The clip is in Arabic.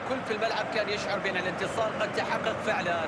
الكل في الملعب كان يشعر بأن الانتصار قد تحقق فعلا.